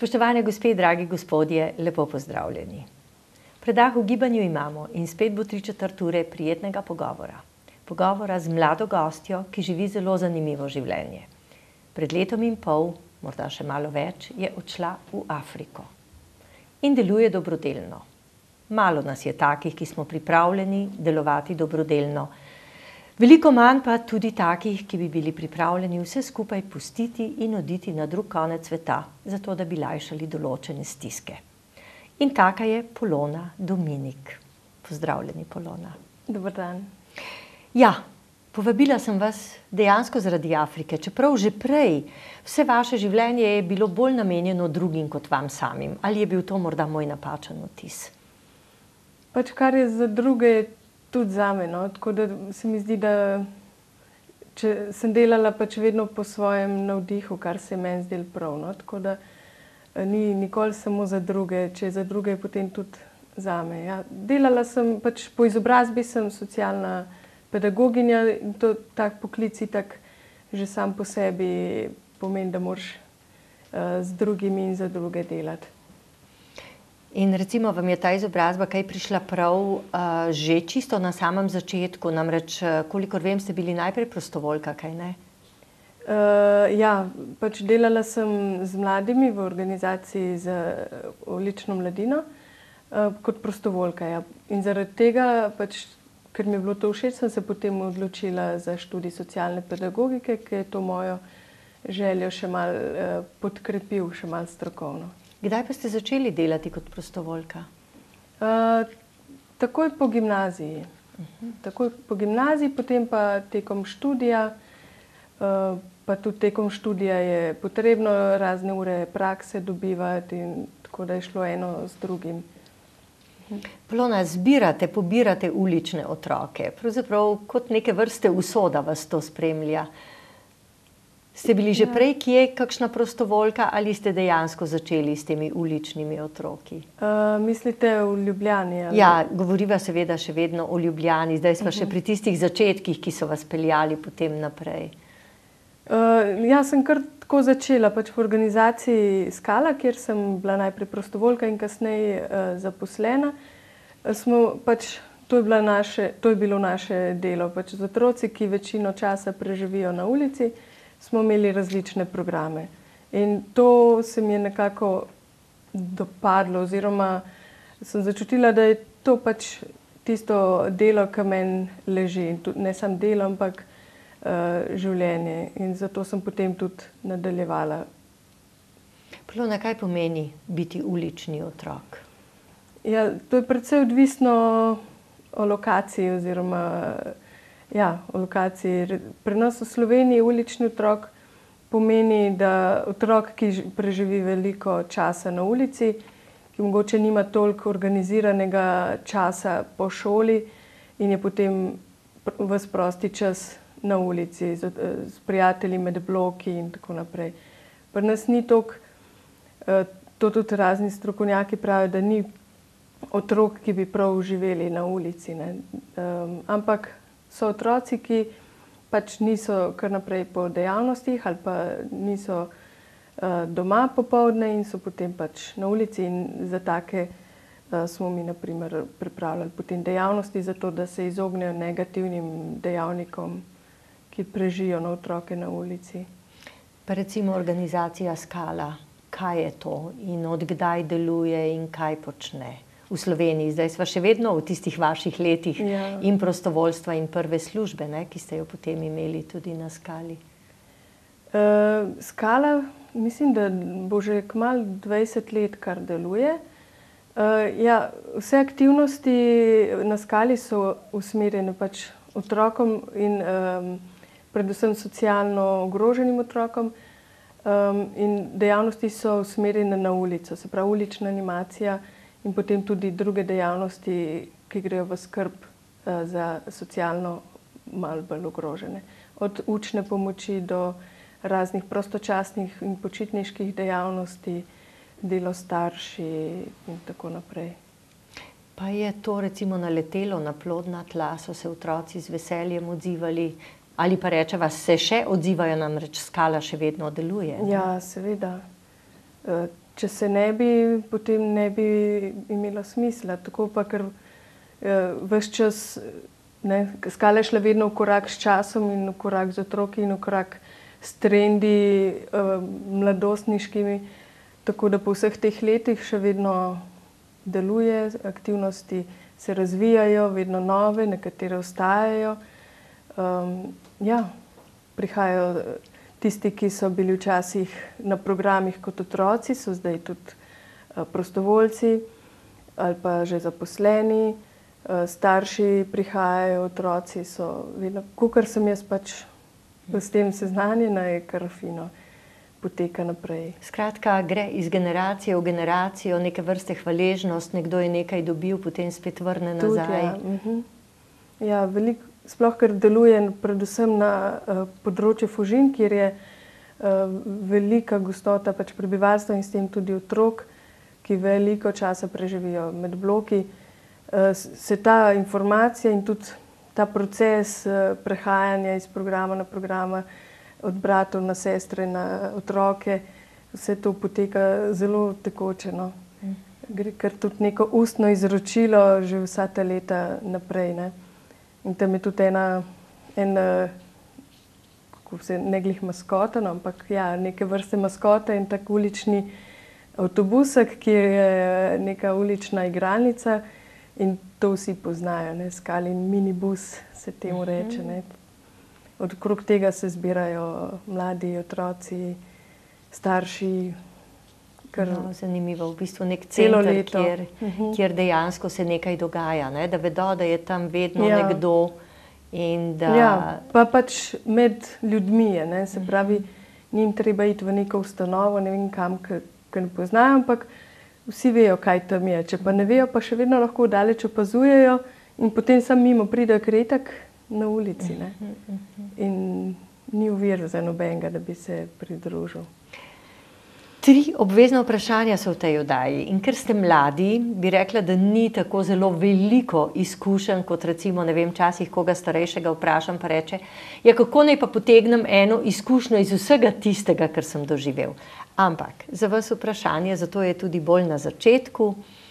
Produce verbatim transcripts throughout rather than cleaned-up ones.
Spoštovane gospe, dragi gospodje, lepo pozdravljeni. Predah v gibanju imamo in spet bo tri četrt ure prijetnega pogovora. Pogovora z mlado gostjo, ki živi zelo zanimivo življenje. Pred letom in pol, morda še malo več, je odšla v Afriko. In deluje dobrodelno. Malo nas je takih, ki smo pripravljeni delovati dobrodelno. Veliko manj pa tudi takih, ki bi bili pripravljeni vse skupaj pustiti in oditi na drug konec sveta, zato da bi lajšali določene stiske. In taka je Polona Dominik. Pozdravljeni, Polona. Dober dan. Ja, povabila sem vas dejansko zaradi Afrike, čeprav že prej vse vaše življenje je bilo bolj namenjeno drugim kot vam samim. Ali je bil to morda moj napačen vtis? Pač kar je za druge, tudi zame, no, tako da se mi zdi, da če sem delala pač vedno po svojem navdihu, kar se je meni zdelo prav, no, tako da ni nikoli samo za druge, če je za druge, potem tudi zame. Ja, delala sem, pač po izobrazbi sem socialna pedagoginja in to tak poklic itak že sam po sebi pomeni, da moraš uh, z drugimi in za druge delati. In recimo vam je ta izobrazba kaj prišla prav uh, že čisto na samem začetku, namreč, kolikor vem, ste bili najprej prostovoljka, kaj ne? Uh, ja, pač delala sem z mladimi v organizaciji za ulično mladino uh, kot prostovoljka. Ja. In zaradi tega, pač, ker mi je bilo to všeč, sem se potem odločila za študij socialne pedagogike, ki je to mojo željo še malo uh, podkrepil, še malo strokovno. Kdaj pa ste začeli delati kot prostovoljka? Uh, takoj po gimnaziji. Uh-huh. Takoj po gimnaziji, potem pa tekom študija, uh, pa tudi tekom študija je potrebno razne ure prakse dobivati in tako da je šlo eno z drugim. Uh-huh. Polona, zbirate, pobirate ulične otroke. Pravzaprav kot neke vrste usoda vas to spremlja. Ste bili že prej kje kakšna prostovoljka ali ste dejansko začeli s temi uličnimi otroki? Uh, mislite v Ljubljani? Ali? Ja, govoriva seveda še vedno o Ljubljani. Zdaj smo uh-huh. še pri tistih začetkih, ki so vas peljali potem naprej. Uh, ja, sem kar tako začela pač v organizaciji Skala, kjer sem bila najprej prostovoljka in kasneje uh, zaposlena. Smo pač, to je, bila naše, to je bilo naše delo. Pač z otroci, ki večino časa preživijo na ulici, smo imeli različne programe. In to se mi je nekako dopadlo, oziroma sem začutila, da je to pač tisto delo, ki meni leži. Ne samo delo, ampak uh, življenje. In zato sem potem tudi nadaljevala. Polona, kaj pomeni biti ulični otrok? Ja, to je predvsej odvisno o lokaciji, oziroma Ja, v lokaciji. Pri nas v Sloveniji ulični otrok pomeni, da otrok, ki preživi veliko časa na ulici, ki mogoče nima toliko organiziranega časa po šoli in je potem ves prosti čas na ulici z, z prijatelji med bloki in tako naprej. Pri nas ni toliko, to tudi razni strokovnjaki pravijo, da ni otrok, ki bi prav živeli na ulici, ne. Um, ampak so otroci, ki pač niso kar naprej po dejavnostih ali pa niso uh, doma popoldne in so potem pač na ulici in za take uh, smo mi na primer pripravljali potem dejavnosti za to, da se izognejo negativnim dejavnikom, ki prežijo na otroke na ulici. Pa recimo organizacija Skala, kaj je to in od kdaj deluje in kaj počne? V Sloveniji. Zdaj sva še vedno v tistih vaših letih ja. in prostovoljstva in prve službe, ne, ki ste jo potem imeli tudi na Skali. Uh, Skala, mislim, da bo že kmalu dvajset let, kar deluje. Uh, ja, vse aktivnosti na Skali so usmerjene pač otrokom in um, predvsem socialno ogroženim otrokom um, in dejavnosti so usmerjene na ulico, se pravi ulična animacija in potem tudi druge dejavnosti, ki grejo v skrb uh, za socialno malo bolj ogrožene. Od učne pomoči do raznih prostočasnih in počitniških dejavnosti, delo starši in tako naprej. Pa je to recimo naletelo na plodna tla, so se otroci z veseljem odzivali, ali pa rečeva, se še odzivajo, namreč Skala še vedno deluje? Ne? Ja, seveda. če se ne bi, potem ne bi imelo smisla. Tako pa, ker uh, ves čas, ne, Skala je šla vedno v korak s časom in v korak z otroki in v korak s trendi uh, mladostniškimi, tako da po vseh teh letih še vedno deluje, aktivnosti se razvijajo, vedno nove, nekatere ostajajo. Um, ja, prihajajo tisti, ki so bili včasih na programih kot otroci, so zdaj tudi uh, prostovoljci ali pa že zaposleni, uh, starši prihajajo, otroci so vedno, kakor sem jaz pač s tem seznanjena, je kar fino poteka naprej. Skratka, gre iz generacije v generacijo, neke vrste hvaležnost, nekdo je nekaj dobil, potem spet vrne nazaj. Tudi, ja, uh-huh. ja, veliko, sploh ker deluje predvsem na uh, področju Fužin, kjer je uh, velika gostota pač prebivalstva in s tem tudi otrok, ki veliko časa preživijo med bloki. Uh, se ta informacija in tudi ta proces uh, prehajanja iz programa na programa, od bratov na sestre, na otroke, vse to poteka zelo tekoče. No. Gre kar tudi neko ustno izročilo že vsa ta leta naprej. Ne. In tam je tudi ena, en, kako se ne glih maskota, no, ampak ja, neke vrste maskota in tak ulični avtobusek, kjer je neka ulična igralnica in to vsi poznajo, ne, Skalin minibus se temu reče, ne. Okrog tega se zbirajo mladi, otroci, starši. Kar no, zanimivo, v bistvu nek center, kjer, uh-huh. kjer dejansko se nekaj dogaja, ne? Da vedo, da je tam vedno ja. nekdo. In da... Ja, pa pač med ljudmi je, ne? Se pravi, njim treba iti v neko ustanovo, ne vem kam, ki ne poznajo, ampak vsi vejo, kaj tam je. Če pa ne vejo, pa še vedno lahko daleč opazujejo in potem sam mimo pridejo kretak na ulici. Ne? In ni ovir za nobenega, da bi se pridružil. Tri obvezna vprašanja so v tej oddaji in ker ste mladi, bi rekla, da ni tako zelo veliko izkušenj, kot recimo, ne vem, časih koga starejšega vprašam, pa reče, ja, kako naj pa potegnem eno izkušnjo iz vsega tistega, kar sem doživel. Ampak za vas vprašanje, zato je tudi bolj na začetku,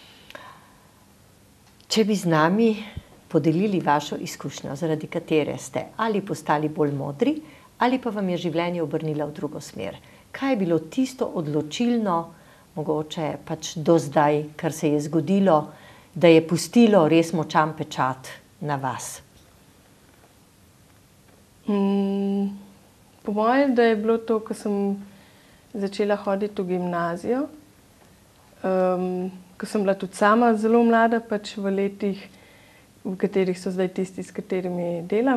če bi z nami podelili vašo izkušnjo, zaradi katere ste ali postali bolj modri, ali pa vam je življenje obrnilo v drugo smer. Kaj je bilo tisto odločilno, mogoče pač do zdaj, kar se je zgodilo, da je pustilo res močan pečat na vas? Mm, po mojem, da je bilo to, ko sem začela hoditi v gimnazijo, um, ko sem bila tudi sama zelo mlada, pač v letih, v katerih so zdaj tisti, s katerimi delam.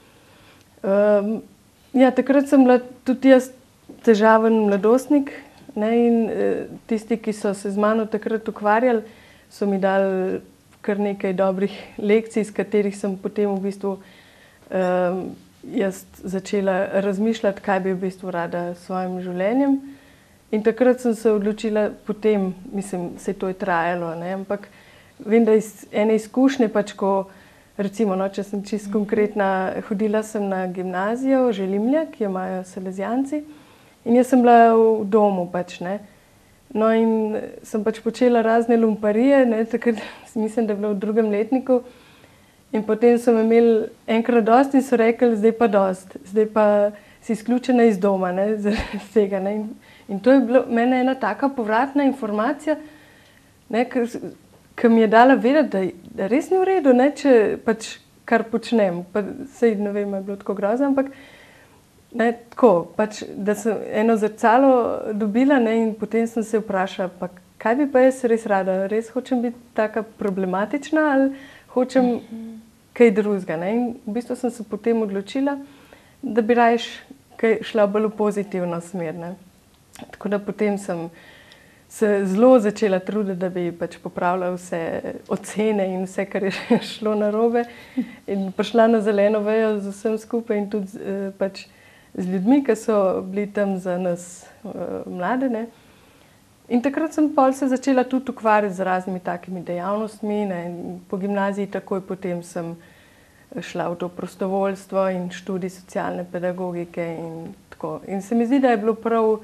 Um, ja, takrat sem bila tudi jaz težaven mladostnik, ne, in eh, tisti, ki so se z mano takrat ukvarjali, so mi dali kar nekaj dobrih lekcij, s katerih sem potem v bistvu um, jaz začela razmišljati, kaj bi v bistvu rada s svojim življenjem. In takrat sem se odločila potem, mislim, se to je trajalo, ne, ampak vem, da iz ene izkušnje, pač ko, recimo, no, če sem čisto konkretna, hodila sem na gimnazijo Želimlja, ki jo imajo Salezijanci, in jaz sem bila v domu, pač, ne. No, in sem pač počela razne lumparije, ne, takrat mislim, da je bilo v drugem letniku, in potem so me imeli enkrat dosti in so rekli, zdaj pa dost, zdaj pa si izključena iz doma, ne, zaradi tega, ne. In, in to je bilo mene ena taka povratna informacija, ne, ker ki mi je dala vedeti, da, da res ni v redu, ne, če pač kar počnem. Pa, sej, ne vem, je bilo tako grozno, ampak ne, tako, pač, da sem eno zrcalo dobila, ne, in potem sem se vprašala, pa kaj bi pa jaz res rada, res hočem biti taka problematična ali hočem kaj drugega. Ne, in v bistvu sem se potem odločila, da bi rajš kaj šla bolj v pozitivno smer. Ne. Tako da potem sem se zelo začela truditi, da bi pač popravila vse ocene in vse, kar je šlo narobe, in prišla na zeleno vejo z vsem skupaj in tudi eh, pač z ljudmi, ki so bili tam za nas eh, mlade. Ne. In takrat sem pol se začela tudi ukvarjati z raznimi takimi dejavnostmi, ne. In po gimnaziji takoj potem sem šla v to prostovoljstvo in študij socialne pedagogike in tako. In se mi zdi, da je bilo prav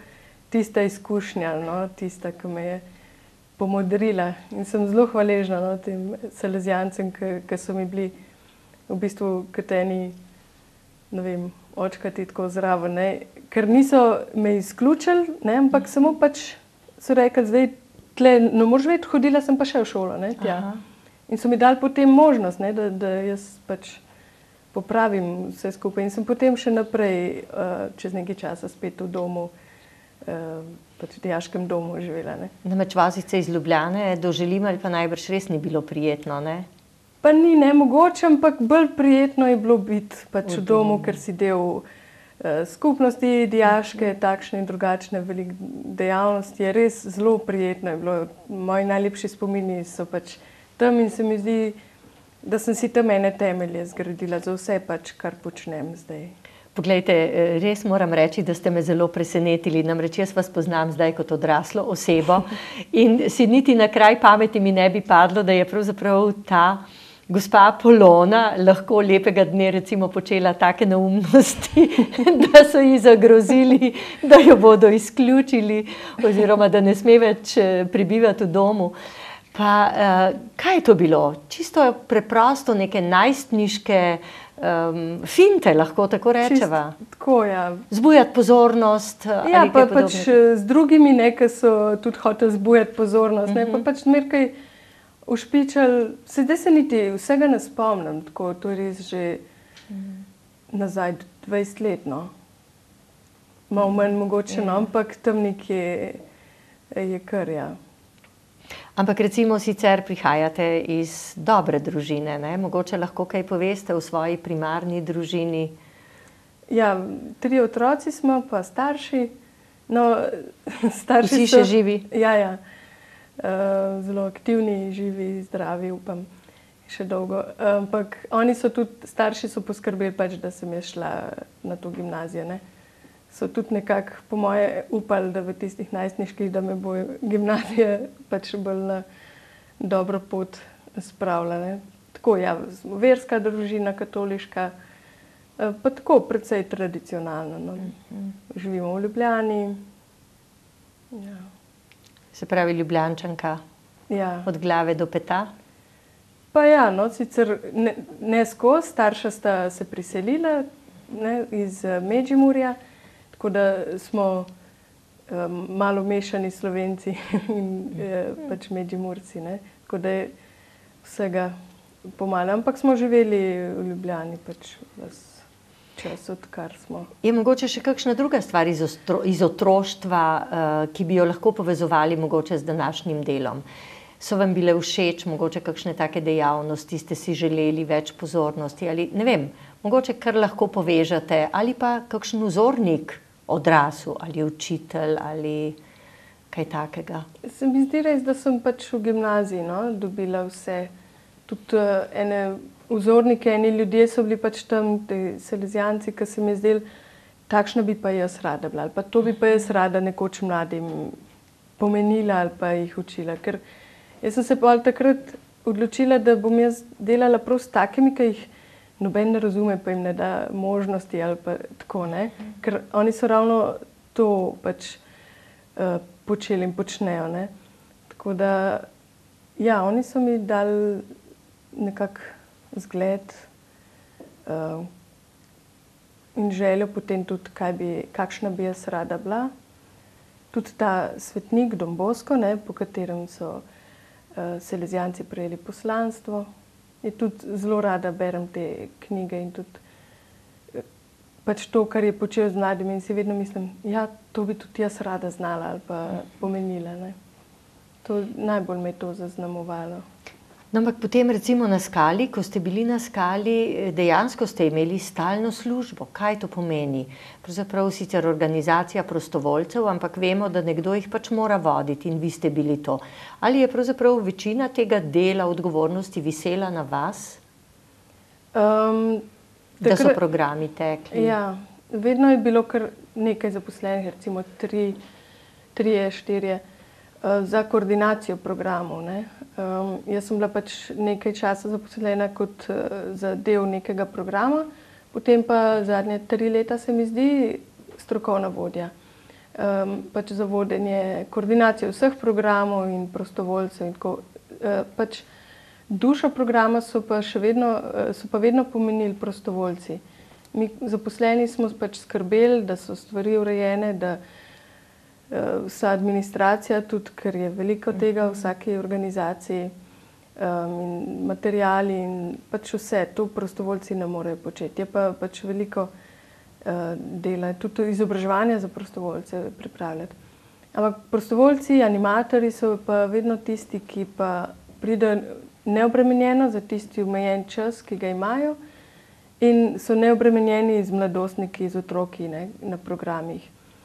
tista izkušnja, no, tista, ki me je pomodrila. In sem zelo hvaležna, no, tem salezijancem, ki so mi bili v bistvu kot eni, ne vem, očkati tako zraven, ne, ker niso me izključili, ne, ampak samo pač so rekli, zdaj tle ne moreš več, hodila sem pa še v šolo, ne, tja. Aha. In so mi dali potem možnost, ne, da, da jaz pač popravim vse skupaj. In sem potem še naprej, uh, čez nekaj časa spet v domu, uh, pač v dijaškem domu živela, ne. Namreč vozice iz Ljubljane do Želima pa najbrž res ni bilo prijetno, ne? Pa ni nemogoče, ampak bolj prijetno je bilo biti pač v, v domu, domu, ker si del uh, skupnosti dijaške, takšne in drugačne velik dejavnosti. Je res zelo prijetno je bilo. Moji najlepši spomini so pač tam in se mi zdi, da sem si tam ene temelje zgradila za vse pač, kar počnem zdaj. Poglejte, res moram reči, da ste me zelo presenetili. Namreč jaz vas poznam zdaj kot odraslo osebo in si niti na kraj pameti mi ne bi padlo, da je pravzaprav ta gospa Polona lahko lepega dne recimo počela take neumnosti, da so ji zagrozili, da jo bodo izključili oziroma da ne sme več prebivati v domu. Pa kaj je to bilo? Čisto preprosto neke najstniške um, finte, lahko tako rečeva. Čist, tako, ja. Zbujati pozornost. Ja, pa pač z drugimi nekaj so tudi hoteli zbujati pozornost, ne, pa pač nekaj ušpičali, sedaj se niti vsega ne spomnim, tako to je res že nazaj dvajset let, no. Malo manj mogoče, no, ampak tam nekje je kar, ja. Ampak recimo sicer prihajate iz dobre družine, ne? Mogoče lahko kaj poveste o svoji primarni družini? Ja, tri otroci smo, pa starši. No, starši Vsi so, še živi? Ja, ja. Uh, zelo aktivni, živi, zdravi, upam, še dolgo. Ampak oni so tudi, starši so poskrbeli pač, da sem jaz šla na to gimnazijo, ne. So tudi nekako, po moje, upali, da v tistih najstniških, da me bo gimnazija pač bolj na dobro pot spravila, ne. Tako, ja, verska družina, katoliška, pa tako, precej tradicionalno, no. Živimo v Ljubljani. Ja. Se pravi Ljubljančanka, ja. Od glave do peta? Pa ja, no, sicer ne, ne skozi, starša sta se priselila, ne, iz Medžimurja, tako da smo um, malo mešani Slovenci in eh, pač Medžimurci, ne, tako da je vsega pomalo. Ampak smo živeli v Ljubljani pač ves čas, odkar smo. Je mogoče še kakšna druga stvar iz, ostro, iz otroštva, uh, ki bi jo lahko povezovali mogoče z današnjim delom? So vam bile všeč mogoče kakšne take dejavnosti, ste si želeli več pozornosti ali ne vem, mogoče kar lahko povežete ali pa kakšen vzornik odrasel ali učitelj ali kaj takega? Se mi zdi res, da sem pač v gimnaziji, no, dobila vse. Tudi uh, ene vzornike, eni ljudje so bili pač tam, ti salezijanci, ki se mi zdeli, takšna bi pa jaz rada bila, ali pa to bi pa jaz rada nekoč mladim pomenila ali pa jih učila. Ker jaz sem se pa takrat odločila, da bom jaz delala prav s takimi, ki jih noben ne razume, pa jim ne da možnosti ali pa tako, ne. Ker oni so ravno to pač uh, počeli in počnejo, ne. Tako da, ja, oni so mi dali nekako zgled uh, in željo potem tudi, kaj bi, kakšna bi jaz rada bila. Tudi ta svetnik Don Bosco, ne, po katerem so uh, salezijanci prejeli poslanstvo. Je tudi zelo rada berem te knjige in tudi uh, pač to, kar je počel z mladimi in si vedno mislim, ja, to bi tudi jaz rada znala ali pa pomenila, ne. To, najbolj me je to zaznamovalo. No, ampak potem recimo na Skali, ko ste bili na Skali, dejansko ste imeli stalno službo. Kaj to pomeni? Pravzaprav sicer organizacija prostovoljcev, ampak vemo, da nekdo jih pač mora voditi in vi ste bili to. Ali je pravzaprav večina tega dela odgovornosti visela na vas? Um, da so programi tekli? Ja, vedno je bilo kar nekaj zaposlenih, recimo tri, trije, štirje, uh, za koordinacijo programov, ne. Um, jaz sem bila pač nekaj časa zaposlena kot uh, za del nekega programa, potem pa zadnje tri leta se mi zdi strokovna vodja. um, pač za vodenje, koordinacijo vseh programov in prostovoljcev. In tako, uh, pač dušo programa so pa, še vedno, uh, so pa vedno pomenili prostovoljci. Mi zaposleni smo pač skrbeli, da so stvari urejene, da uh, vsa administracija, tudi ker je veliko tega v vsaki organizaciji, um, in materiali in pač vse, to prostovoljci ne morejo početi. Je pa pač veliko uh, dela, tudi izobraževanja za prostovoljce pripravljati. Ampak prostovoljci, animatorji so pa vedno tisti, ki pa pridejo neobremenjeno za tisti omejen čas, ki ga imajo, in so neobremenjeni z mladostniki, z otroki, ne, na programih.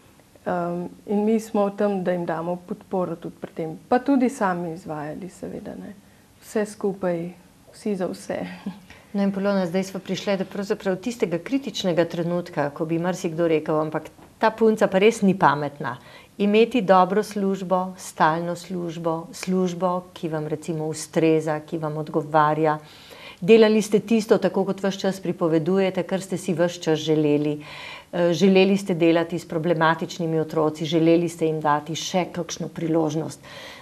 Um, in mi smo v tem, da jim damo podporo tudi pri tem. Pa tudi sami izvajali, seveda. Ne. Vse skupaj, vsi za vse. No in Polona, zdaj smo prišli do pravzaprav tistega kritičnega trenutka, ko bi marsikdo rekel, ampak ta punca pa res ni pametna. Imeti dobro službo, stalno službo, službo, ki vam recimo ustreza, ki vam odgovarja. Delali ste tisto, tako kot ves čas pripovedujete, kar ste si ves čas želeli. Želeli ste delati s problematičnimi otroci, želeli ste jim dati še kakšno priložnost.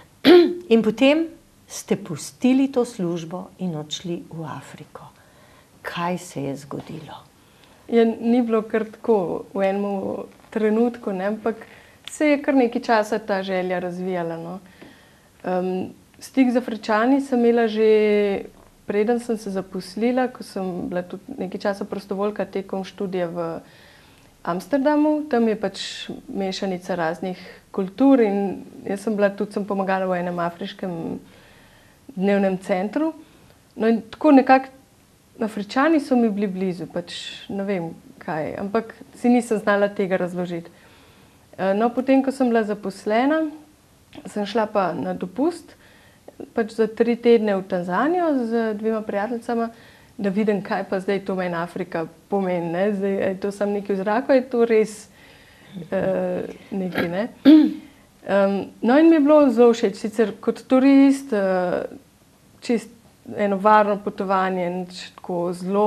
In potem ste pustili to službo in odšli v Afriko. Kaj se je zgodilo? Ja, ni bilo kar tako v enem trenutku, ne? Ampak se je kar nekaj časa ta želja razvijala. No? Um, stik z Afričani sem imela že preden sem se zaposlila, ko sem bila tudi nekaj časa prostovoljka tekom študija v Amsterdamu. Tam je pač mešanica raznih kultur in jaz sem bila tudi, sem pomagala v enem afriškem dnevnem centru. No in tako nekako Afričani so mi bili blizu, pač ne vem kaj, ampak si nisem znala tega razložiti. No, potem, ko sem bila zaposlena, sem šla pa na dopust, pač za tri tedne v Tanzanijo z dvema prijateljicama, da vidim, kaj pa zdaj to meni Afrika pomeni. Ne? Zdaj, je to samo nekaj v zraku, je to res uh, nekaj. Ne? Um, no in mi je bilo zelo všeč, sicer kot turist, uh, čist eno varno potovanje, tako zelo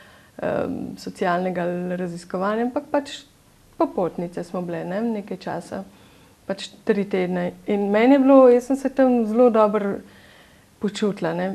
um, socialnega raziskovanja, ampak pač popotnice smo bile, ne? Nekaj časa. Pač tri tedne. In meni je bilo, jaz sem se tam zelo dobro počutila. Ne.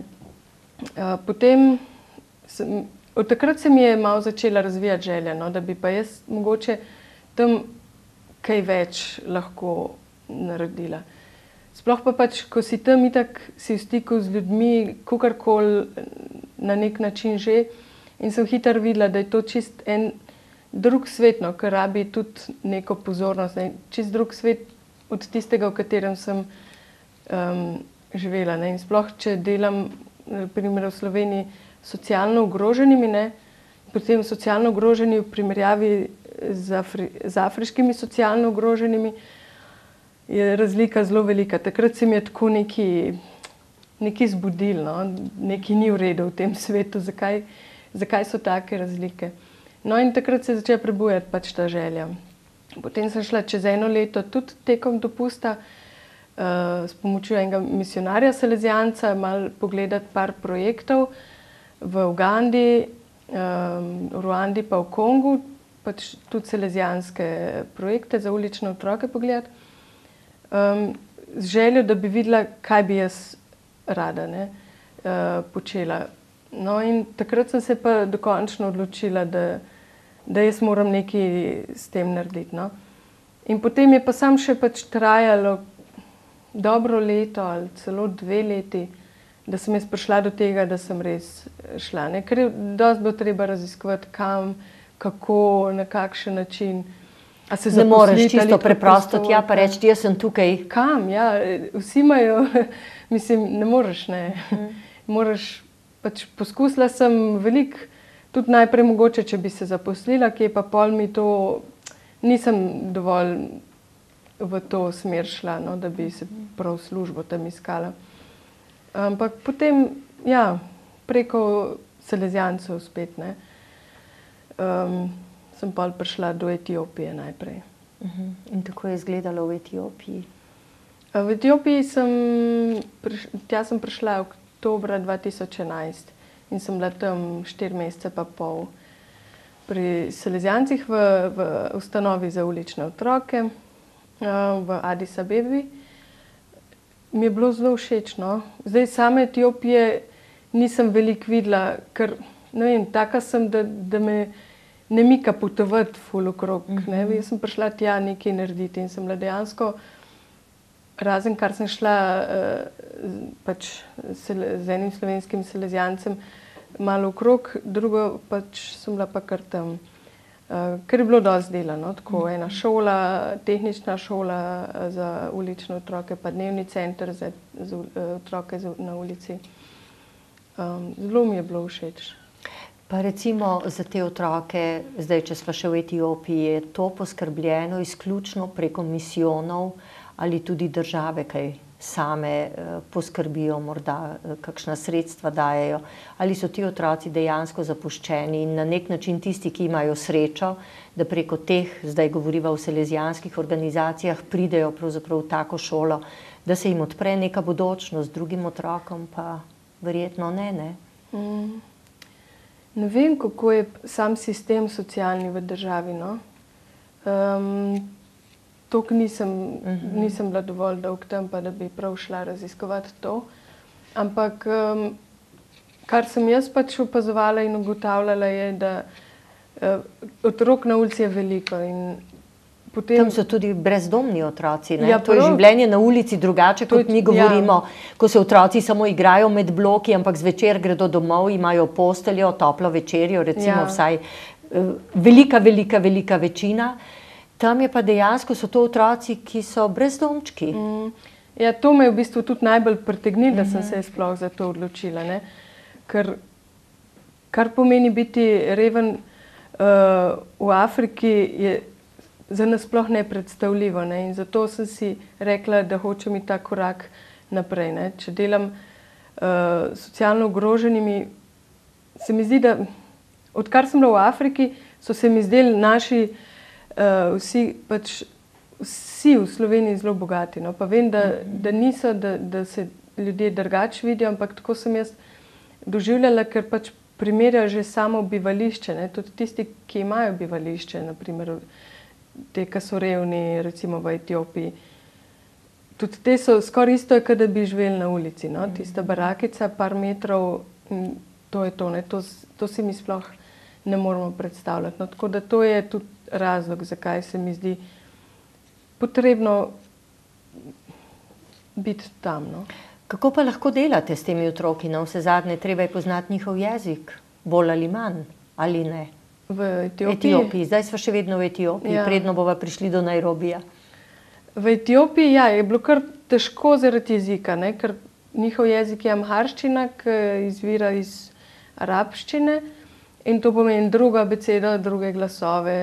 Potem, sem, od takrat se mi je malo začela razvijati želja, no, da bi pa jaz mogoče tam kaj več lahko naredila. Sploh pa pač, ko si tam itak si v stiku z ljudmi, kakorkoli na nek način že, in sem hitro videla, da je to čist en drug svet, no, ker rabi tudi neko pozornost, ne. Čist drug svet od tistega, v katerem sem um, živela. Ne. In sploh, če delam, na primer v Sloveniji, socialno ogroženimi, ne, potem socialno ogroženi v primerjavi z, Afri, z afriškimi socialno ogroženimi, je razlika zelo velika. Takrat se mi je tako nekaj, nekaj zbudilo, no, nekaj ni v redu v tem svetu, zakaj, zakaj so take razlike. No in takrat se je začela prebujati pač ta želja. Potem sem šla čez eno leto tudi tekom dopusta uh, s pomočjo enega misionarja Salezijanca malo pogledati par projektov v Ugandi, um, v Ruandi pa v Kongu, pač tudi salezijanske projekte za ulične otroke pogledati. Um, z željo, da bi videla, kaj bi jaz rada, ne, uh, počela. No in takrat sem se pa dokončno odločila, da da jaz moram nekaj s tem narediti. No. In potem je pa sam še pač trajalo dobro leto ali celo dve leti, da sem jaz prišla do tega, da sem res šla. Ne. Ker je dosti bilo treba raziskovati, kam, kako, na kakšen način. A se ne moreš čisto preprosto tja pa reči, jaz sem tukaj. Kam, ja, vsi imajo, mislim, ne moreš, ne. Mm. Moraš, pač poskusila sem veliko, tudi najprej mogoče, če bi se zaposlila, kje pa pol mi to, nisem dovolj v to smer šla, no, da bi se prav službo tam iskala. Ampak potem, ja, preko Salezijancev spet, ne, um, sem pol prišla do Etiopije najprej. Uh-huh. In tako je izgledalo v Etiopiji? V Etiopiji sem, tja sem prišla oktobra dva tisoč enajst. In sem bila tam štiri mesece pa pol pri Salezijancih v, v ustanovi za ulične otroke. v Addis Abebi. Mi je bilo zelo všeč, no. Zdaj same Etiopije nisem veliko videla, ker, ne vem, taka sem, da, da me ne mika potovati ful okrog, ne. Jaz sem prišla tja nekaj narediti in sem bila dejansko, razen kar sem šla pač z enim slovenskim salezijancem malo okrog, drugo pač sem bila pa kar tam. Ker je bilo dosti dela, no, tako ena šola, tehnična šola za ulične otroke, pa dnevni center za, za otroke na ulici. Um, zelo mi je bilo všeč. Pa recimo za te otroke, zdaj, če smo še v Etiopiji, je to poskrbljeno izključno preko misijonov ali tudi države, kaj same eh, poskrbijo, morda eh, kakšna sredstva dajejo, ali so ti otroci dejansko zapuščeni in na nek način tisti, ki imajo srečo, da preko teh, zdaj govoriva o salezijanskih organizacijah, pridejo pravzaprav v tako šolo, da se jim odpre neka bodočnost, drugim otrokom pa verjetno ne, ne? Mm. Ne vem, kako je sam sistem socialni v državi, no. Um, Tok nisem, uh-huh. nisem bila dovolj dolg tam, pa da bi prav šla raziskovati to. Ampak, um, kar sem jaz pač opazovala in ugotavljala je, da uh, otrok na ulici je veliko. In potem... Tam so tudi brezdomni otroci, ne? Ja, to je prav... življenje na ulici drugače, kot mi govorimo, ja. Ko se otroci samo igrajo med bloki, ampak zvečer gredo domov, imajo posteljo, toplo večerjo, recimo ja. Vsaj uh, velika, velika, velika večina. Tam je pa dejansko, so to otroci, ki so brezdomčki. Mm. Ja, to me je v bistvu tudi najbolj pritegnilo, da sem se sploh za to odločila, ne. Ker, kar pomeni biti reven uh, v Afriki, je za nas sploh nepredstavljivo, ne. In zato sem si rekla, da hočem iti ta korak naprej, ne. Če delam uh, socialno ogroženimi, se mi zdi, da odkar sem bila v Afriki, so se mi zdeli naši Uh, vsi, pač, vsi v Sloveniji zelo bogati, no, pa vem, da, da niso, da, da se ljudje drugače vidijo, ampak tako sem jaz doživljala, ker pač primerjajo že samo bivališče, ne, tudi tisti, ki imajo bivališče, naprimer te, ki so revni, recimo v Etiopiji, tudi te so skoraj isto, kot da bi živeli na ulici, no, tista barakica, par metrov, to je to, ne, to, to si mi sploh ne moramo predstavljati, no, tako da to je tudi razlog, zakaj se mi zdi potrebno biti tam, no. Kako pa lahko delate s temi otroki? Na vse zadnje, treba je poznati njihov jezik, bolj ali manj, ali ne? V Etiopiji? Etiopiji. Zdaj smo še vedno v Etiopiji, ja. Predno bova prišli do Nairobija. V Etiopiji, ja, je bilo kar težko zaradi jezika, ne, ker njihov jezik je amharščina, ki izvira iz arabščine. In to pomeni druga abeceda, druge glasove,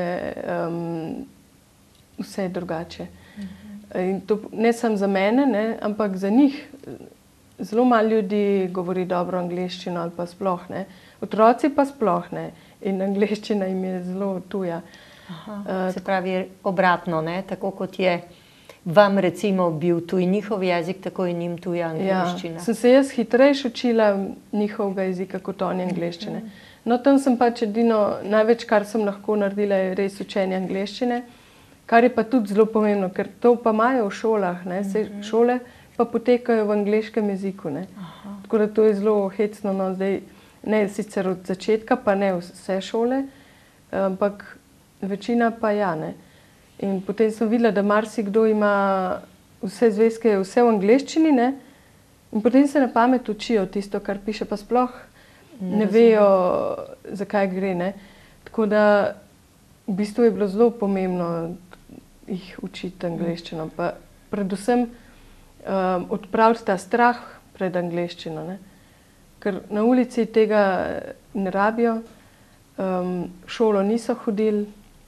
um, vse je drugače. Uh-huh. In to ne samo za mene, ne, ampak za njih. Zelo malo ljudi govori dobro angleščino ali pa sploh ne. Otroci pa sploh ne. In angleščina jim je zelo tuja. Aha, uh, se pravi obratno, ne? Tako kot je vam recimo bil tuj njihov jezik, tako je njim tuja angleščina. Ja, sem se jaz hitrejše učila njihovega jezika kot oni angleščine. Uh-huh. No, tam sem pač edino, največ, kar sem lahko naredila, je res učenje angleščine, kar je pa tudi zelo pomembno, ker to pa imajo v šolah, ne, se šole pa potekajo v angleškem jeziku, ne. Aha. Tako da to je zelo hecno, no, zdaj, ne sicer od začetka, pa ne vse šole, ampak večina pa ja, ne. In potem sem videla, da marsikdo ima vse zvezke, vse v angleščini, ne, in potem se na pamet učijo tisto, kar piše, pa sploh ne vejo, zakaj gre, ne. Tako da v bistvu je bilo zelo pomembno jih učiti angleščino, pa predvsem um, odpraviti ta strah pred angleščino, ne. Ker na ulici tega ne rabijo, um, šolo niso hodili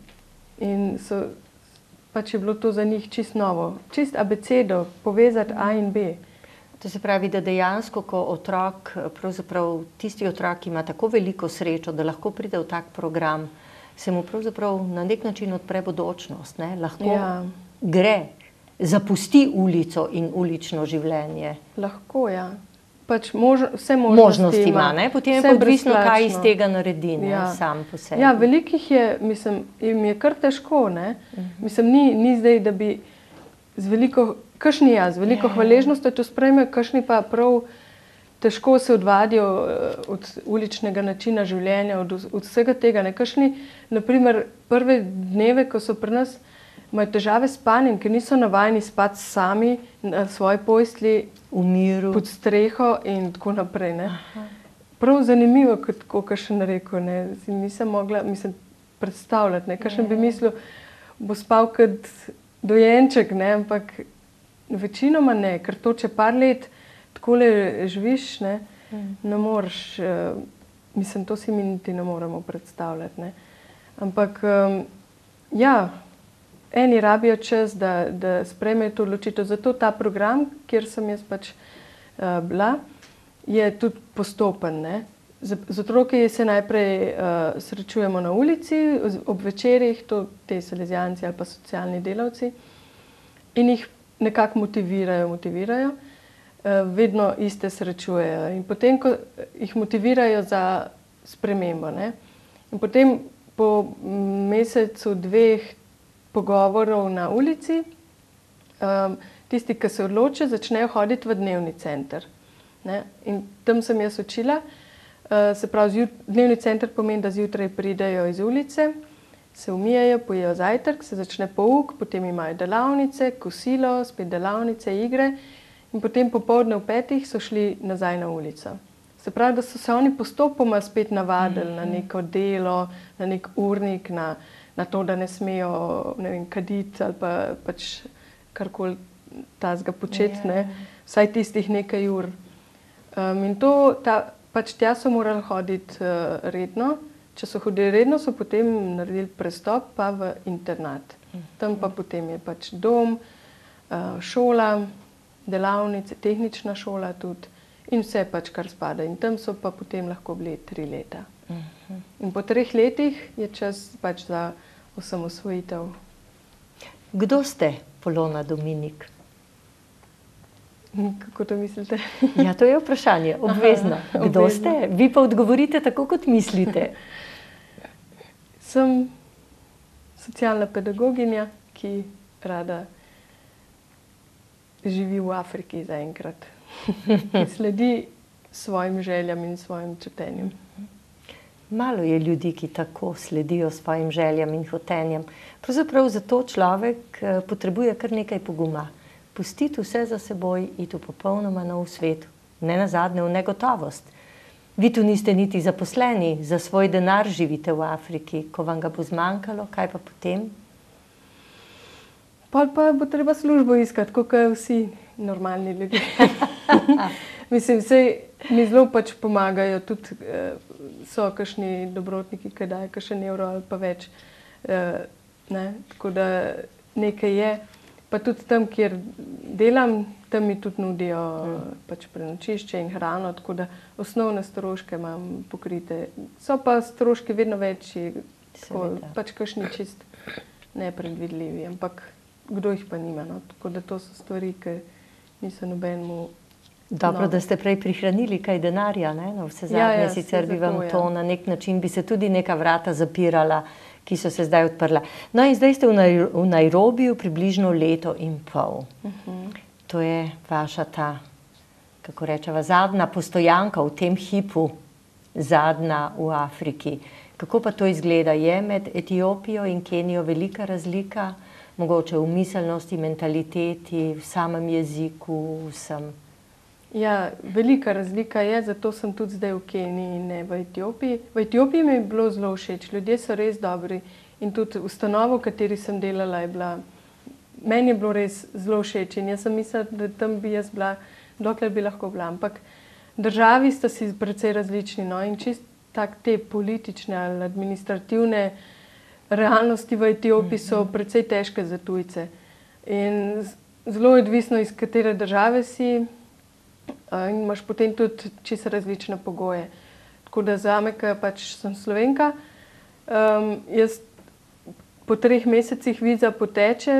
in so, pač je bilo to za njih čist novo. Čist abecedo, povezati A in B. To se pravi, da dejansko, ko otrok, pravzaprav tisti otrok ima tako veliko srečo, da lahko pride v tak program, se mu pravzaprav na nek način odpre bodočnost, ne? Lahko ja. Gre, zapusti ulico in ulično življenje. Lahko, ja. Pač mož, vse možnosti, možnosti ima, ne? Potem je pa odvisno, kaj iz tega naredi, ne? Ja. Sam po sebi. Ja, velikih je, mislim, jim je kar težko, ne? Uh-huh. Mislim, ni, ni zdaj, da bi z veliko, kakšni ja, z veliko yeah. hvaležnostjo to sprejmejo, kakšni pa prav težko se odvadijo od uličnega načina življenja, od, od vsega tega. Ne? Kakšni, naprimer, prve dneve, ko so pri nas, imajo težave s spanjem, ker niso navajeni spati sami na svoji postelji, v miru, pod streho in tako naprej. Ne? Prav zanimivo, kot kakšen rekel, ne? Nisem mogla mislim, predstavljati, ne? Kakšen bi mislil, bo spal kot dojenček, ne? Ampak večinoma ne, ker to, če par let takole živiš, ne, ne moreš, uh, mislim, to si mi niti ne moremo predstavljati. Ne. Ampak, um, ja, eni rabijo čas, da, da sprejmejo to odločitev. Zato ta program, kjer sem jaz pač uh, bila, je tudi postopen. Ne. Z, z otroki se najprej uh, srečujemo na ulici, ob večerih, to te salezijanci ali pa socialni delavci, in jih nekako motivirajo, motivirajo. Vedno iste srečujejo. In potem, ko jih motivirajo za spremembo, ne? In potem po mesecu, dveh pogovorov na ulici, um, tisti, ki se odločijo, začnejo hoditi v dnevni center. Ne? In tam sem jaz učila. Uh, se pravi, dnevni center pomeni, da zjutraj pridejo iz ulice, se umijejo, pojejo zajtrk, se začne pouk, potem imajo delavnice, kosilo, spet delavnice, igre. In potem popoldne v petih so šli nazaj na ulico. Se pravi, da so se oni postopoma spet navadili mm-hmm. na neko delo, na nek urnik, na, na to, da ne smejo ne vem, kaditi ali pa pač karkoli tazga početi, yeah. ne? Vsaj tistih nekaj ur. Um, in to, ta, pač tja so morali hoditi uh, redno. Če so hodili redno, so potem naredili prestop pa v internat. Mm-hmm. Tam pa potem je pač dom, uh, šola, delavnice, tehnična šola tudi in vse pač, kar spada. In tam so pa potem lahko bili tri leta. Uh-huh. In po treh letih je čas pač za osamosvojitev. Kdo ste, Polona Dominik? Kako to mislite? Ja, to je vprašanje, obvezno. Aha, Kdo obvezno. ste? Vi pa odgovorite tako, kot mislite. Sem socialna pedagoginja, ki rada živi v Afriki zaenkrat. Sledi svojim željam in svojim čutenjem. Malo je ljudi, ki tako sledijo svojim željam in hotenjem. Pravzaprav zato človek potrebuje kar nekaj poguma. Pustiti vse za seboj, iti v popolnoma nov svet, ne nazadnje v negotovost. Vi tu niste niti zaposleni, za svoj denar živite v Afriki. Ko vam ga bo zmanjkalo, kaj pa potem? Pa, pa bo treba službo iskati, kot vsi normalni ljudje. Mislim, sej mi zelo pač pomagajo, tudi eh, so kakšni dobrotniki, ki dajo kakšen evro ali pa več. Eh, ne? Tako da nekaj je. Pa tudi tam, kjer delam, tam mi tudi nudijo mm. pač prenočišče in hrano, tako da osnovne stroške imam pokrite. So pa stroški vedno večji, tako, pač kakšni čist nepredvidljivi, ampak kdo jih pa nima, no? Tako da to so stvari, ki niso nobenemu... Dobro, no. Da ste prej prihranili kaj denarja, ne? No, vse zadnje, ja, ja, sicer bi vam to ja. na nek način, bi se tudi neka vrata zapirala, ki so se zdaj odprla. No in zdaj ste v, Nai v Nairobiju približno leto in pol. Uh-huh. To je vaša ta, kako rečeva, zadnja postojanka v tem hipu, zadnja v Afriki. Kako pa to izgleda? Je med Etiopijo in Kenijo velika razlika? Mogoče v miselnosti, mentaliteti, v samem jeziku, vsem? Ja, velika razlika je, zato sem tudi zdaj v Keniji in ne v Etiopiji. V Etiopiji mi je bilo zelo všeč, ljudje so res dobri in tudi ustanovo, v kateri sem delala, je bila, meni je bilo res zelo všeč in jaz sem mislila, da tam bi jaz bila, dokler bi lahko bila. Ampak državi sta si precej različni, no, in čist tak te politične ali administrativne realnosti v Etiopiji so precej težke za tujce. In zelo je odvisno, iz katere države si, in imaš potem tudi čisto različne pogoje. Tako da zame, ker pač sem Slovenka, um, jaz po treh mesecih viza poteče,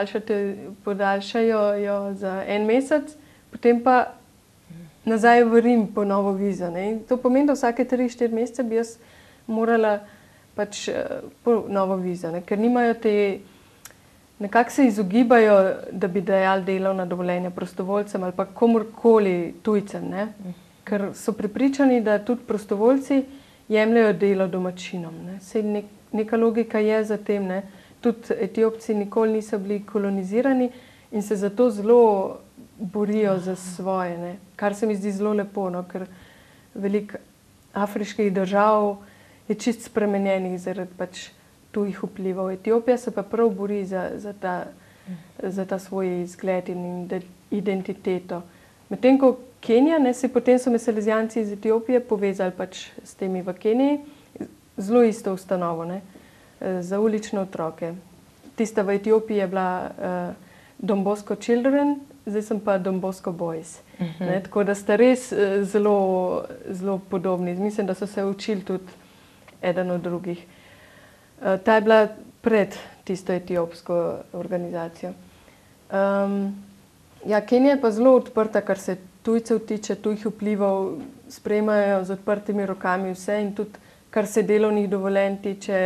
podaljšajo jo za en mesec, potem pa nazaj v Rim po novo vizo. Ne? In to pomeni, da vsake tri, štiri mesece bi jaz morala pač po novo vizo, ne? Ker nimajo te nekako se izogibajo, da bi dajali delovna dovoljenja prostovoljcem ali pa komurkoli tujcem, ne? Ker so prepričani, da tudi prostovoljci jemljajo delo domačinom. Ne? Sej nek, neka logika je za tem, ne? Tudi Etiopci nikoli niso bili kolonizirani in se zato zelo borijo za svoje, ne? Kar se mi zdi zelo lepo, no? Ker veliko afriških držav je čist spremenjenih zaradi pač tujih vplivov. Etiopija se pa prav bori za, za, ta, za ta svoj izgled in identiteto. Medtem ko Kenija, ne, se potem so me salezijanci iz Etiopije povezali pač s temi v Keniji, zelo isto ustanovo, ne, za ulične otroke. Tista v Etiopiji je bila uh, Don Bosco Children, zdaj sem pa Don Bosco Boys. Uh-huh. Ne, tako da sta res uh, zelo, zelo podobni. Mislim, da so se učili tudi eden od drugih. Uh, ta je bila pred tisto etiopsko organizacijo. Um, ja, Kenija je pa zelo odprta, kar se tujcev tiče, tujih vplivov, sprejemajo z odprtimi rokami vse in tudi, kar se delovnih dovoljenj tiče,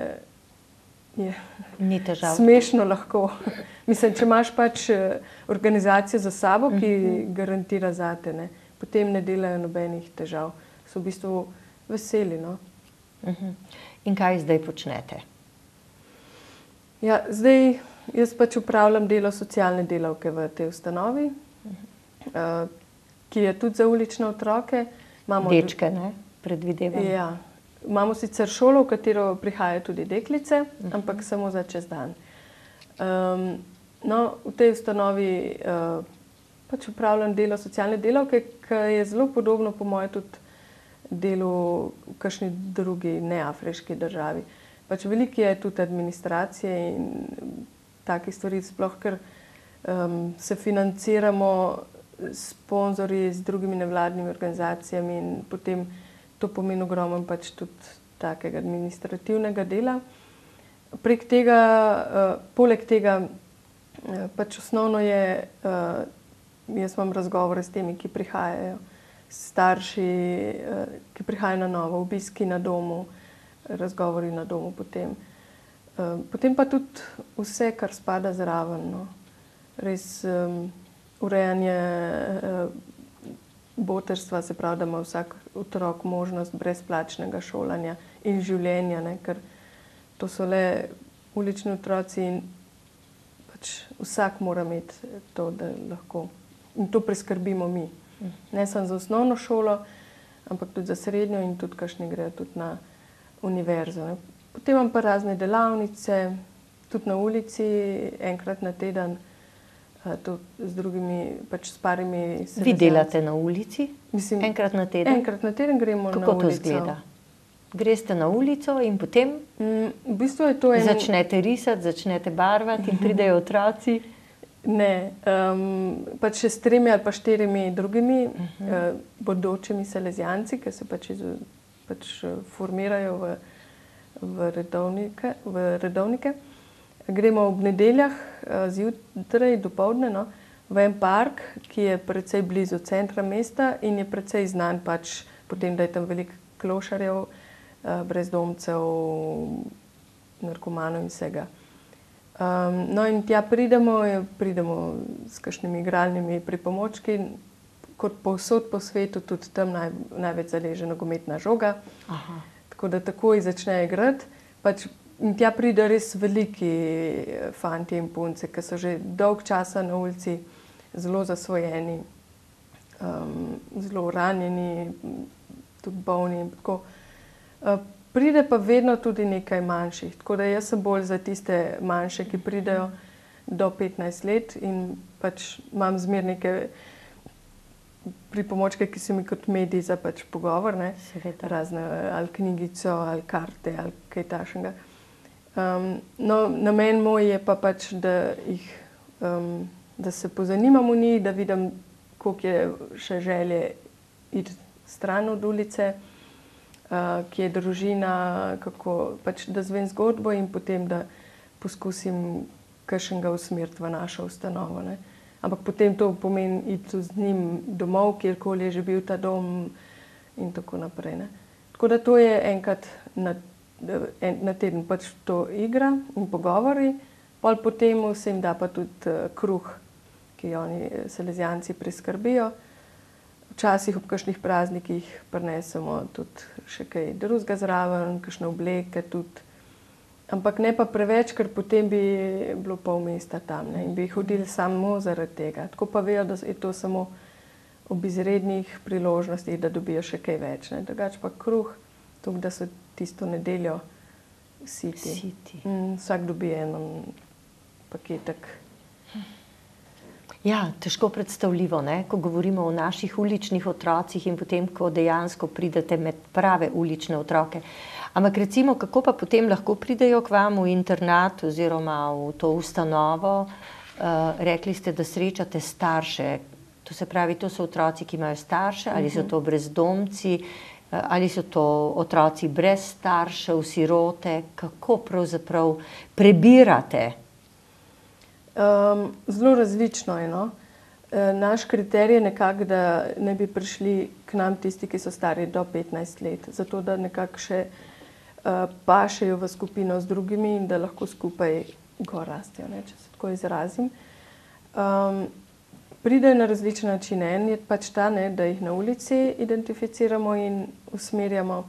je Ni težav. Smešno lahko. Mislim, če imaš pač organizacijo za sabo, ki uh-huh. garantira zate, ne, potem ne delajo nobenih težav. So v bistvu veseli, no. Uh-huh. In kaj zdaj počnete? Ja, zdaj jaz pač upravljam delo socialne delavke v tej ustanovi, uh-huh. uh, ki je tudi za ulične otroke. Imamo Dečke, ne? Predvidevam. Ja. Imamo sicer šolo, v katero prihajajo tudi deklice, uh-huh. ampak samo za čez dan. Um, no, v tej ustanovi uh, pač upravljam delo socialne delavke, ki je zelo podobno po moje tudi delu v kakšni drugi neafriški državi. Pač veliko je tudi administracije in takih stvari, sploh ker um, se financiramo sponzorji z drugimi nevladnimi organizacijami in potem to pomeni ogromno pač tudi takega administrativnega dela. Prek tega, uh, poleg tega, uh, pač osnovno je, uh, jaz imam razgovore s temi, ki prihajajo, starši, uh, ki prihajajo na novo, obiski na domu, razgovori na domu potem. Uh, potem pa tudi vse, kar spada zraven, no. Res um, urejanje uh, boterstva, se pravi, da ima vsak otrok možnost brezplačnega šolanja in življenja, ne, ker to so le ulični otroci in pač vsak mora imeti to, da lahko. In to preskrbimo mi. Ne samo za osnovno šolo, ampak tudi za srednjo in tudi kakšni grejo tudi na univerzo. Ne. Potem imam pa razne delavnice, tudi na ulici, enkrat na teden, to z drugimi, pač s parimi selezijanci. Vi delate na ulici? Mislim, enkrat na teden? Enkrat na teden gremo Kako na ulico. Kako to izgleda? Greste na ulico in potem mm, v bistvu je to en... začnete risati, začnete barvati in pridejo otroci? Ne, um, pač še s tremi ali pa štirimi drugimi uh-huh. uh, bodočimi selezijanci, ki se pač, iz, pač formirajo v, v, redovnike, v redovnike. Gremo ob nedeljah zjutraj, dopoldne, no, v en park, ki je precej blizu centra mesta in je precej znan pač potem, da je tam veliko klošarjev, brezdomcev, narkomanov in vsega. Um, no in tja pridemo, pridemo s kakšnimi igralnimi pripomočki, kot povsod po svetu, tudi tam naj, največ zaleže nogometna žoga. Aha. Tako da takoj začne igrati. Pač in tja pride res veliki fantje in punce, ki so že dolg časa na ulici, zelo zasvojeni, um, zelo ranjeni, tudi bolni. Tako. Uh, pride pa vedno tudi nekaj manjših, tako da jaz sem bolj za tiste manjše, ki pridejo do petnajst let in pač imam zmer neke pripomočke, ki so mi kot mediji za pač pogovor, ne? Razne ali knjigico, ali karte, ali kaj takšnega. Um, no, namen moj je pa pač, da, jih, um, da se pozanimam v njih, da vidim, koliko je še želje iti stran od ulice, uh, kje je družina, kako, pač, da zvem zgodbo in potem, da poskusim kakšnega usmeriti v našo ustanovo. Ne. Ampak potem to pomeni iti z njim domov, kjerkoli je že bil ta dom in tako naprej. Ne. Tako da to je enkrat na En, na teden pač to igra in pogovori, Pol potem se jim da pa tudi uh, kruh, ki oni salezijanci priskrbijo. Včasih ob kakšnih praznikih prinesemo tudi še kaj drugega zraven, kakšne obleke tudi. Ampak ne pa preveč, ker potem bi bilo pol mesta tam, ne, in bi hodili samo zaradi tega. Tako pa vejo, da je to samo ob izrednih priložnostih, da dobijo še kaj več. Ne. Drugače pa kruh, tako da so tisto nedeljo siti. Siti. Mm, vsak dobi en paketek. Ja, težko predstavljivo, ne? Ko govorimo o naših uličnih otrocih in potem, ko dejansko pridete med prave ulične otroke. Ampak recimo, kako pa potem lahko pridejo k vam v internat oziroma v to ustanovo? Uh, rekli ste, da srečate starše. To se pravi, to so otroci, ki imajo starše, ali so to brezdomci, uh, ali so to otroci brez staršev, sirote. Kako pravzaprav prebirate? Um, zelo različno je. No? E, naš kriterij je nekako, da ne bi prišli k nam tisti, ki so stari do petnajst let, zato da nekako še uh, pašejo v skupino z drugimi in da lahko skupaj gor rastejo, ne? Če se tako izrazim. Um, pridejo na različne načine. En je pač ta, ne, da jih na ulici identificiramo in usmerjamo.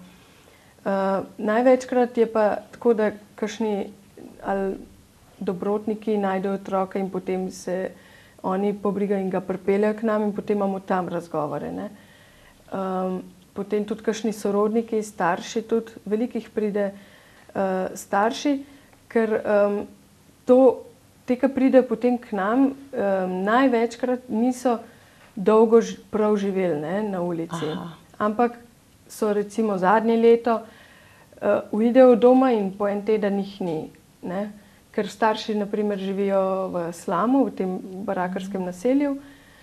Uh, največkrat je pa tako, da kakšni ali dobrotniki najdejo otroka in potem se oni pobrigajo in ga pripeljejo k nam in potem imamo tam razgovore. Ne. Um, potem tudi kakšni sorodniki, starši, tudi velikih pride uh, starši, ker um, to, te, ki pridejo potem k nam, um, največkrat niso dolgo ž, prav živeli, ne, na ulici. Aha. Ampak so recimo zadnje leto uh, uidejo doma in po en teden jih ni. Ne. Ker starši naprimer živijo v slamu, v tem barakarskem naselju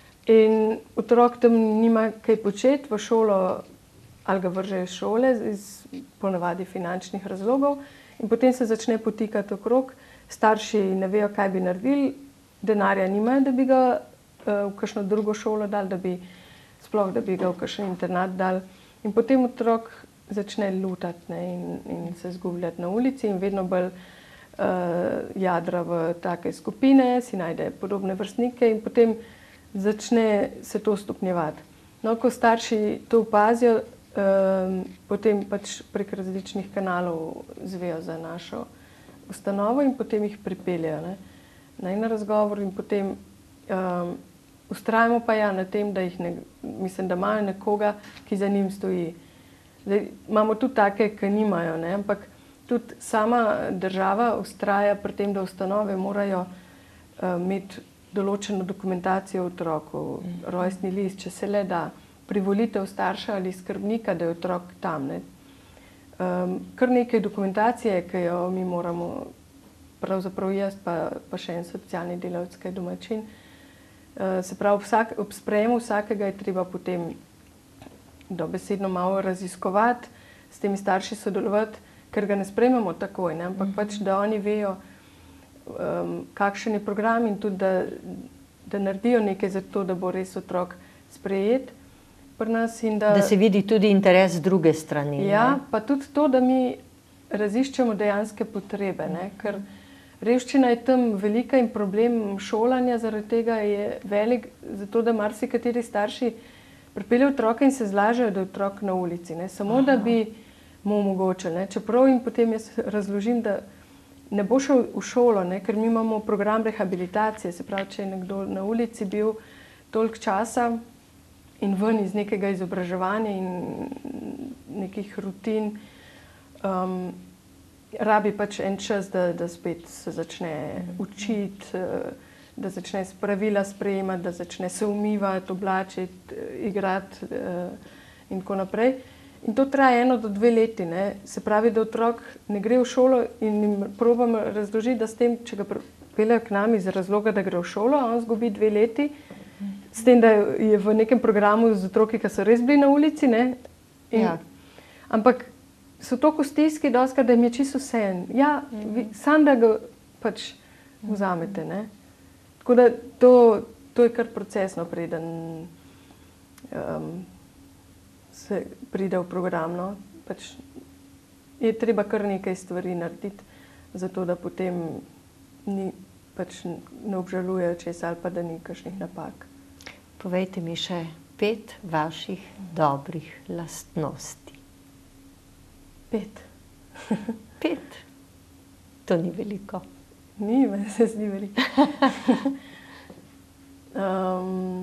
in otrok tam nima kaj početi, v šolo ali ga vržejo iz šole iz ponavadi finančnih razlogov in potem se začne potikati okrog, starši ne vejo, kaj bi naredili, denarja nimajo, da bi ga uh, v kakšno drugo šolo dali, da bi sploh, da bi ga v kakšen internat dali in potem otrok začne lutati, ne, in, in se zgubljati na ulici in vedno bolj Uh, jadra v take skupine, si najde podobne vrstnike in potem začne se to stopnjevati. No, ko starši to opazijo, um, potem pač prek različnih kanalov zvejo za našo ustanovo in potem jih pripeljejo, ne, na en razgovor in potem um, ustrajamo pa ja na tem, da jih ne, mislim, da imajo nekoga, ki za njim stoji. Zdaj, imamo tudi take, ki nimajo, ne, ampak tudi sama država ustraja pri tem, da ustanove morajo uh, imeti določeno dokumentacijo otroku, mm. rojstni list, če se le da, privolitev starša ali skrbnika, da je otrok tam. Ne. Um, kar nekaj dokumentacije, ki jo mi moramo, pravzaprav jaz, pa, pa še en socialni delavec, ki je domačin. Uh, se pravi, vsak, ob sprejemu vsakega je treba potem dobesedno malo raziskovati, s temi starši sodelovati, ker ga ne sprejmemo takoj, ne? Ampak pač, da oni vejo, um, kakšen je program in tudi, da, da naredijo nekaj za to, da bo res otrok sprejet pri nas. In da, da se vidi tudi interes z druge strani. Ja, ne? Pa tudi to, da mi raziščemo dejanske potrebe, ne? Ker revščina je tam velika in problem šolanja zaradi tega je velik, zato da marsikateri starši pripeljejo otroka in se zlažejo, da je otrok na ulici, ne? Samo Aha. da bi mu omogočili, ne. Čeprav jim potem jaz razložim, da ne bo šel v šolo, ne, ker mi imamo program rehabilitacije, se pravi, če je nekdo na ulici bil toliko časa in ven iz nekega izobraževanja in nekih rutin, um, rabi pač en čas, da, da spet se začne učiti, da začne pravila sprejemati, da začne se umivati, oblačiti, igrati uh, in tako naprej. In to traja eno do dve leti, ne. Se pravi, da otrok ne gre v šolo in jim probam razložiti, da s tem, če ga peljejo k nam iz razloga, da gre v šolo, on zgubi dve leti, s tem, da je v nekem programu z otroki, ki so res bili na ulici, ne. In, ja. Ampak so toliko stiski, doskrat, da jim je čisto vseeno. Ja, vi, sam da ga pač vzamete, ne. Tako da to, to je kar procesno, preden um, se pride v program, no. Pač je treba kar nekaj stvari narediti, zato da potem ni, pač ne obžalujejo česa ali pa da ni kakšnih napak. Povejte mi še pet vaših dobrih lastnosti. Pet. Pet? To ni veliko. Ni, meni se zdi veliko. um,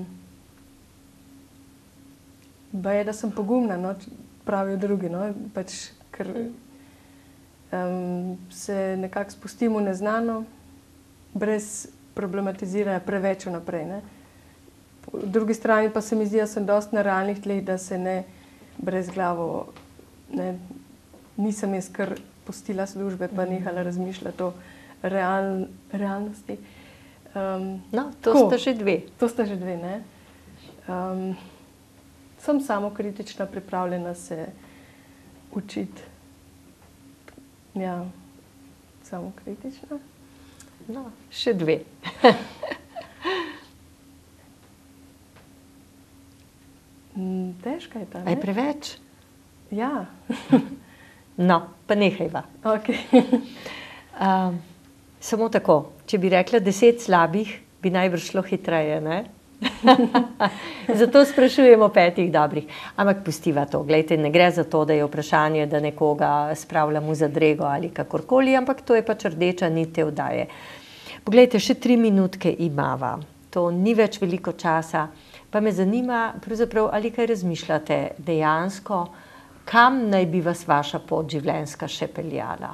ba je, da sem pogumna, no, pravijo drugi, no, pač, ker um, se nekako spustim v neznano, brez problematiziranja preveč vnaprej, ne. Po drugi strani pa se mi zdi, da sem dosti na realnih tleh, da se ne brezglavo, ne, nisem jaz kar pustila službe, pa nehala razmišljati o real, realnosti. Um, no, to ko, sta že dve. To sta že dve, ne. Um, sem samokritična, pripravljena se učiti. Ja, samokritična. No, še dve. Težka je ta, ne? A je preveč? Ja. No, pa nehajva. Okay. um, samo tako, če bi rekla deset slabih, bi najbrž šlo hitreje, ne? Zato sprašujem o petih dobrih. Ampak pustiva to. Glejte, ne gre za to, da je vprašanje, da nekoga spravljam v zadrego ali kakorkoli, ampak to je pač rdeča nit te oddaje. Poglejte, še tri minutke imava. To ni več veliko časa. Pa me zanima, pravzaprav, ali kaj razmišljate dejansko, kam naj bi vas vaša pot življenjska še peljala?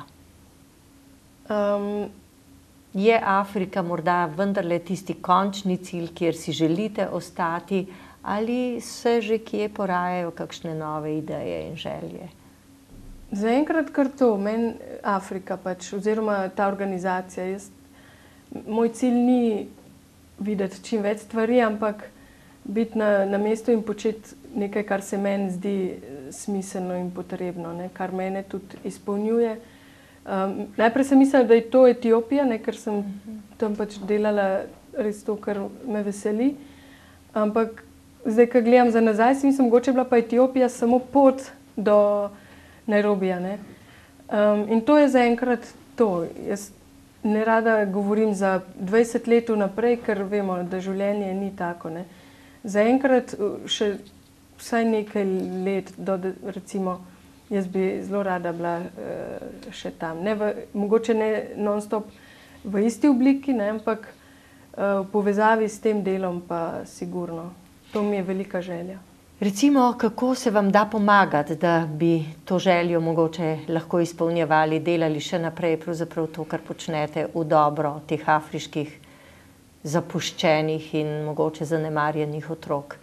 Um, Je Afrika morda vendarle tisti končni cilj, kjer si želite ostati, ali se že kje porajajo kakšne nove ideje in želje? Zaenkrat kar to, meni Afrika pač, oziroma ta organizacija. Jaz, moj cilj ni videti čim več stvari, ampak biti na, na mestu in početi nekaj, kar se meni zdi smiselno in potrebno, ne, kar mene tudi izpolnjuje. Um, najprej sem mislila, da je to Etiopija, ne, ker sem tam pač delala res to, kar me veseli. Ampak zdaj, ko gledam za nazaj, si mislim, mogoče bila pa Etiopija samo pot do Nairobija, ne. Um, in to je zaenkrat to. Jaz ne rada govorim za dvajset let vnaprej, ker vemo, da življenje ni tako, ne. Zaenkrat še vsaj nekaj let, do, recimo, jaz bi zelo rada bila uh, še tam. Ne v, mogoče ne non-stop v isti obliki, ne, ampak uh, v povezavi s tem delom pa sigurno. To mi je velika želja. Recimo, kako se vam da pomagati, da bi to željo mogoče lahko izpolnjevali, delali še naprej, pravzaprav to, kar počnete v dobro teh afriških zapuščenih in mogoče zanemarjenih otrok?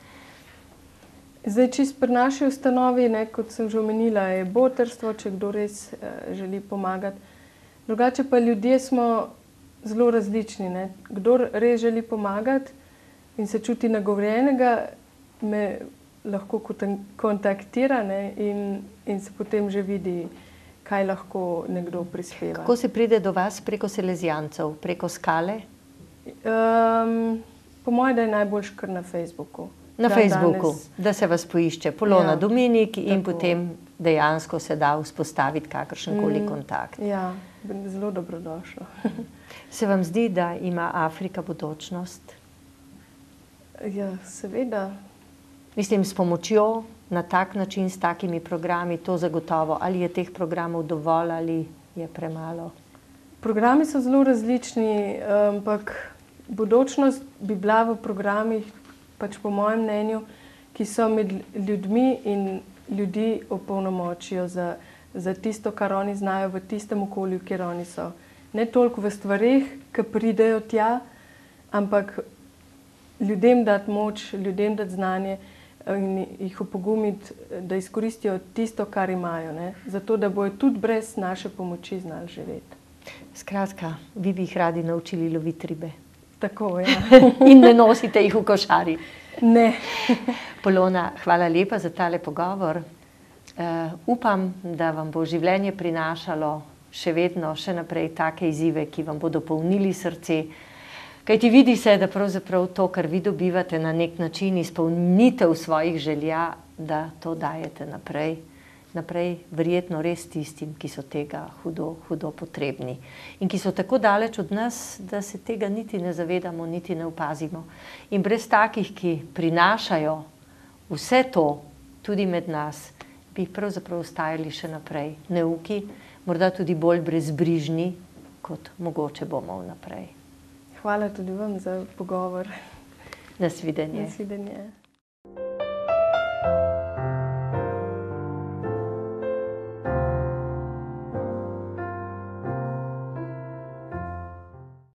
Zdaj, čist pri naši ustanovi, ne, kot sem že omenila, je botrstvo, če kdo res eh, želi pomagati. Drugače pa ljudje smo zelo različni, ne. Kdor res želi pomagati in se čuti nagovorjenega, me lahko kontaktira, ne, in, in se potem že vidi, kaj lahko nekdo prispeva. Kako se pride do vas preko Salezijancev? Preko skale? Um, po mojem, da je najboljš kar na Facebooku. Na Facebooku, danes, da se vas poišče Polona, ja, Dominik in tako. Potem dejansko se da vzpostaviti kakršenkoli mm, kontakt. Ja, zelo dobrodošlo. Se vam zdi, da ima Afrika bodočnost? Ja, seveda. Mislim, s pomočjo na tak način, s takimi programi, to zagotovo. Ali je teh programov dovolj ali je premalo? Programi so zelo različni, ampak bodočnost bi bila v programih, pač po mojem mnenju, ki so med ljudmi in ljudi opolnomočijo za, za tisto, kar oni znajo v tistem okolju, kjer oni so. Ne toliko v stvareh, ki pridejo tja, ampak ljudem dati moč, ljudem dati znanje in jih opogumiti, da izkoristijo tisto, kar imajo, ne? Zato, da bojo tudi brez naše pomoči znali živeti. Skratka, vi bi jih radi naučili loviti ribe. Tako, ja. In ne nosite jih v košari. Ne. Polona, hvala lepa za tale pogovor. Uh, upam, da vam bo življenje prinašalo še vedno, še naprej take izzive, ki vam bodo polnili srce. Kajti vidi se, da pravzaprav to, kar vi dobivate na nek način izpolnitev svojih želja, da to dajete naprej. naprej verjetno res tistim, ki so tega hudo, hudo potrebni. In ki so tako daleč od nas, da se tega niti ne zavedamo, niti ne opazimo. In brez takih, ki prinašajo vse to tudi med nas, bi pravzaprav ostajali še naprej neuki, morda tudi bolj brezbrižni, kot mogoče bomo vnaprej. Hvala tudi vam za pogovor. Nasvidenje. Nasvidenje.